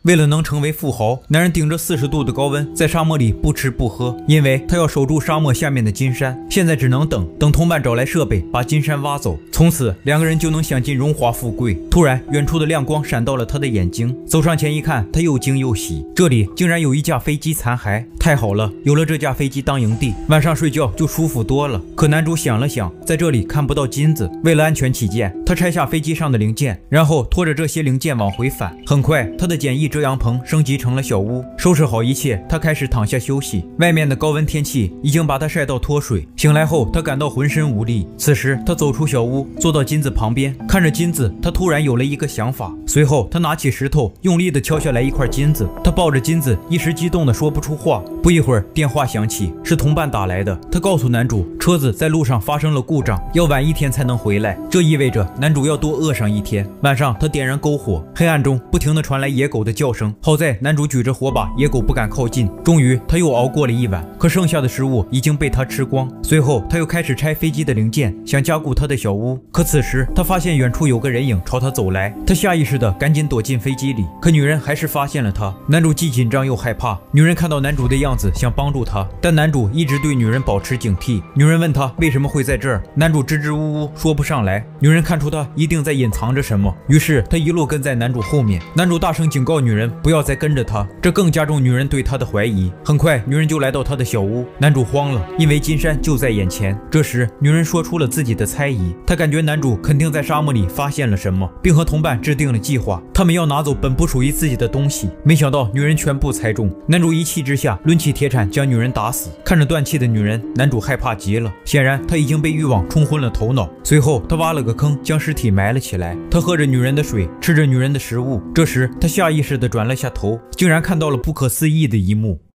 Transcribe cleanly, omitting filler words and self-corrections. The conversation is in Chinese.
为了能成为富豪，男人顶着40度的高温，在沙漠里不吃不喝，因为他要守住沙漠下面的金山。现在只能等同伴找来设备，把金山挖走，从此2个人就能享尽荣华富贵。突然，远处的亮光闪到了他的眼睛，走上前一看，他又惊又喜，这里竟然有一架飞机残骸，太好了，有了这架飞机当营地，晚上睡觉就舒服多了。可男主想了想，在这里看不到金子，为了安全起见，他拆下飞机上的零件，然后拖着这些零件往回返。很快，他的简易遮阳棚升级成了小屋，收拾好一切，他开始躺下休息。外面的高温天气已经把他晒到脱水，醒来后他感到浑身无力。此时他走出小屋，坐到金子旁边，看着金子，他突然有了一个想法。随后他拿起石头，用力地敲下来一块金子。他抱着金子，一时激动地说不出话。不一会儿，电话响起，是同伴打来的。他告诉男主，车子在路上发生了故障，要晚1天才能回来。这意味着男主要多饿上1天。晚上，他点燃篝火，黑暗中不停地传来野狗的叫声。好在男主举着火把，野狗不敢靠近。终于，他又熬过了一晚，可剩下的食物已经被他吃光。随后，他又开始拆飞机的零件，想加固他的小屋。可此时，他发现远处有个人影朝他走来，他下意识地赶紧躲进飞机里。可女人还是发现了他，男主既紧张又害怕。女人看到男主的样子，想帮助他，但男主一直对女人保持警惕。女人问他为什么会在这儿，男主支支吾吾说不上来。女人看出他一定在隐藏着什么，于是他一路跟在男主后面。男主大声警告女人不要再跟着他，这更加重女人对他的怀疑。很快，女人就来到他的小屋，男主慌了，因为金山就在眼前。这时，女人说出了自己的猜疑，她感觉男主肯定在沙漠里发现了什么，并和同伴制定了计划，他们要拿走本不属于自己的东西。没想到女人全部猜中，男主一气之下抡起铁铲将女人打死。看着断气的女人，男主害怕极了，显然他已经被欲望冲昏了头脑。随后，他挖了个坑，将尸体埋了起来。他喝着女人的水，吃着女人的食物。这时，他下意识地转了下头，竟然看到了不可思议的一幕。